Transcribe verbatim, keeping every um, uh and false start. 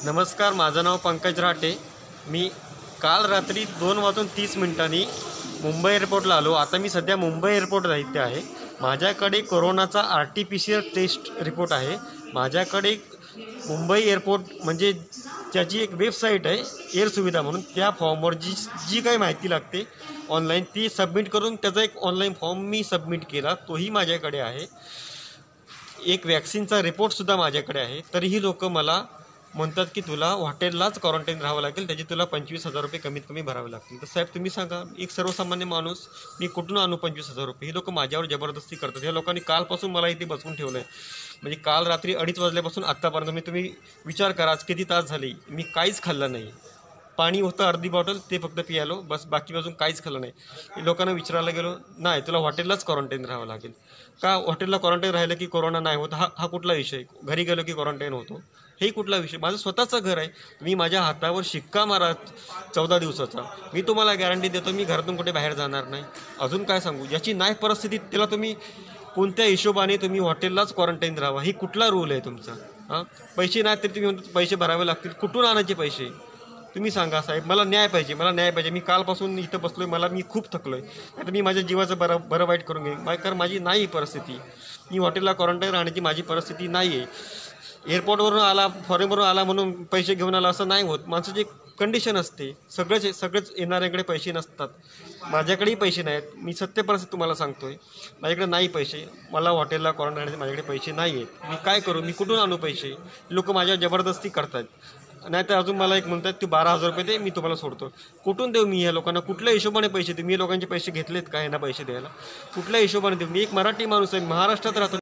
नमस्कार, माझं नाव पंकज राटे। मी काल रात्री दोन वाजून तीस मिनिटांनी मुंबई एअरपोर्टला आलो। आता मी सध्या मुंबई एअरपोर्ट इथे आहे। माझ्याकडे कोरोनाचा R T P C R test report आहे। माझ्याकडे मुंबई एअरपोर्ट म्हणजे त्याची एक वेबसाईट आहे एअर सुविधा म्हणून, त्या फॉर्मवर जी जी काही माहिती लागते ऑनलाईन ती सबमिट करून त्याचा एक ऑनलाईन फॉर्म मी सबमिट केला, तोही माझ्याकडे आहे। एक वॅक्सिनचा रिपोर्टसुद्धा माझ्याकडे आहे। तरीही लोक मला म्हणतात की तुला हॉटेललाच क्वारंटाईन राहावं लागेल, त्याचे तुला पंचवीस हजार रुपये कमीत कमी भरावे लागतील। तर साहेब तुम्ही सांगा, एक सर्वसामान्य माणूस मी कुठून आणू पंचवीस हजार रुपये? हे लोक माझ्यावर जबरदस्ती करतात। या लोकांनी कालपासून मला इथे बसवून ठेवलं आहे, म्हणजे काल रात्री अडीच वाजल्यापासून आत्तापर्यंत मी तुम्ही विचार करा आज किती तास झाले, मी काहीच खाल्लं नाही। पाणी होतं अर्धी बॉटल, ते फक्त पियालो बस, बाकी अजून काहीच खाल्लं नाही। लोकांना विचारायला गेलो, नाही तुला हॉटेललाच क्वारंटाईन राहावं लागेल। का हॉटेलला क्वारंटाईन राहिलं की कोरोना नाही होत? हा हा कुठला विषय? घरी गेलो की क्वारंटाईन होतो, हे कुठला विषय? माझं स्वतःचं घर आहे, मी माझ्या हातावर शिक्का मारा चौदा दिवसाचा, मी तुम्हाला गॅरंटी देतो मी घरातून कुठे बाहेर जाणार नाही। अजून काय सांगू? ज्याची नाही परिस्थिती त्याला तुम्ही कोणत्या हिशोबाने तुम्ही हॉटेललाच क्वारंटाईन राहावा, ही कुठला रूल आहे तुमचा? हां, पैसे नाही तरी तुम्ही म्हणतो पैसे भरावे लागतील, कुठून आणायचे पैसे तुम्ही सांगा साहेब? मला न्याय पाहिजे, मला न्याय पाहिजे। मी कालपासून इथं बसलोय, मला मी खूप थकलोय, आता मी माझ्या जीवाचं बरं बरं वाईट करून घेईन, कारण माझी नाही परिस्थिती, मी हॉटेलला क्वारंटाईन राहण्याची माझी परिस्थिती नाही आहे। एअरपोर्टवरून आला, फॉरेनवरून आला म्हणून पैसे घेऊन आला असं नाही होत। माणसाची एक कंडिशन असते, सगळेच सगळेच येणाऱ्यांकडे पैसे नसतात, माझ्याकडेही पैसे नाहीत। मी सत्य परिस्थिती तुम्हाला सांगतोय, माझ्याकडे नाही पैसे, मला हॉटेलला क्वारंटाईन राहण्याचे माझ्याकडे पैसे नाही आहेत। मी काय करू? मी कुठून आणू पैसे? लोक माझ्या जबरदस्ती करतात, नाही तर अजून मला एक म्हणतात तू बारा हजार रुपये दे, मी तुम्हाला सोडतो। कुठून देऊ मी या लोकांना? कुठल्या हिशोबाने पैसे देऊ? मी लोकांचे पैसे घेतलेत का यांना पैसे द्यायला? कुठल्या हिशोबाने देऊ? मी एक मराठी माणूस आहे, महाराष्ट्रात राहतो।